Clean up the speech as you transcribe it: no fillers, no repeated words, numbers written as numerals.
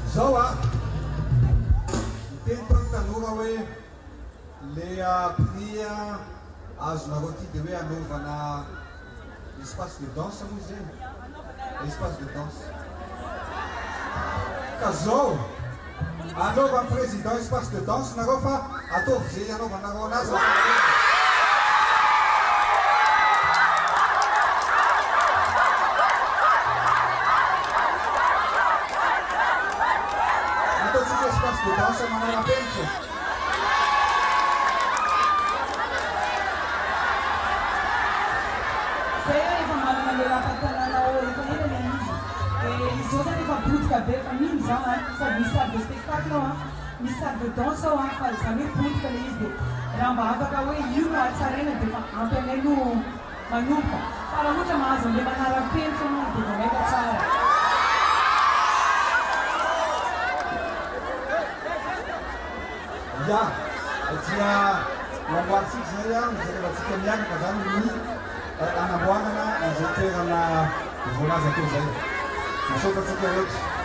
Zao teny tanora hoe le prix azonareo ty dia hoe anaovana espace de danse moa zay espace de danse ka zao anaova président espace de danse nareo fa ataovy zay anaovanareo anazy ataotsika espace de danse manara-penitra Izao zany efa politika be fa mino zao sady misy salle de spectacle ao misy salle de danse ao fa zany hoe politika le izy dia raha mba afaka hoe io no atsaraina dia fa ampyanaino manomboka fa raha ohatra mahazo an'le manara-penitra moa dia vao maika tsara ya dia mamboaritsika zay zay rehefatsika miaraka zany ny anamboarana izay toerana voalaza teo zay misaokatsika rehetra